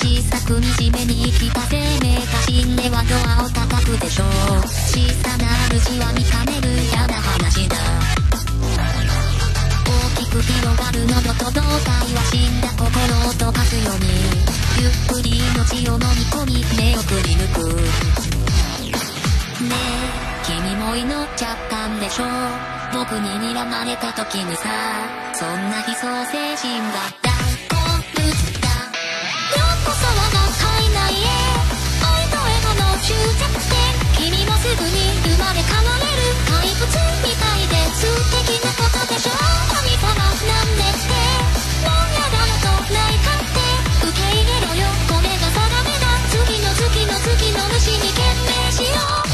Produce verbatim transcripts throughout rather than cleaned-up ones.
小さく惨めに生きた生命が死んではドアを叩くでしょう。小さな主は見かねる嫌な話だ。大きく広がる喉と胴体は死んだ心を溶かすようにゆっくり命を飲み込み目をくり抜く。ねえ君も祈っちゃったんでしょ。僕に睨まれた時にさ、そんな悲壮精神がダンコルだ。ようこそ我が体内へ、愛とエゴの終着点。君もすぐに生まれ変われる怪物みたいで素敵なことでしょ。神様なんですってもうやだよと泣いたって受け入れろよ、これが定めだ。次の次の次の虫に懸命しよう。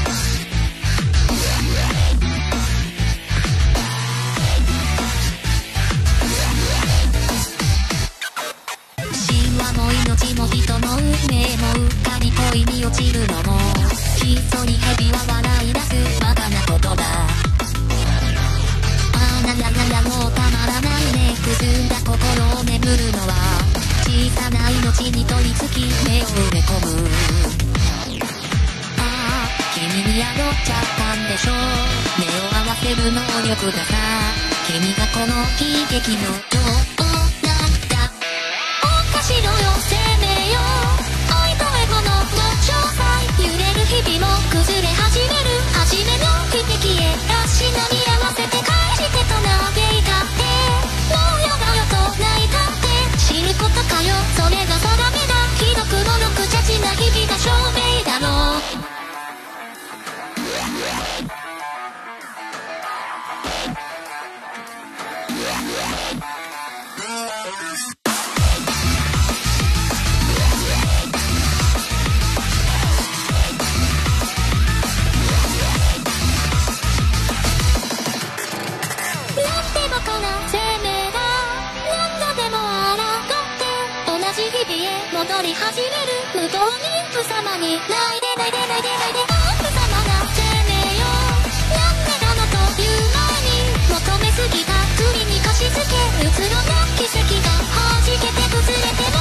命も人も運命もうっかり恋に落ちるのもひっそり蛇は笑い出すバカなことだ。ああららららもうたまらないね。くすんだ心を眠るのは小さな命に取り付き目を埋め込む。ああ君に宿っちゃったんでしょ。目を合わせる能力がさ、君がこの悲劇の女王なんだ。おかしろよ生命よ、愛とエゴのご詳細。揺れる日々も崩れ始める初めの悲劇へ足並み合わせて返してと嘆いたってもうやだよと泣いたって知ることかよ、それが定めだ。ひどくもろくちゃちな日々が証明だろう。戻り始める無糖妊婦様に泣いで泣いで泣いで泣いで妊婦様な生命よ、なんでだのという前に求めすぎた罪に貸し付けうつろな奇跡が弾けて崩れて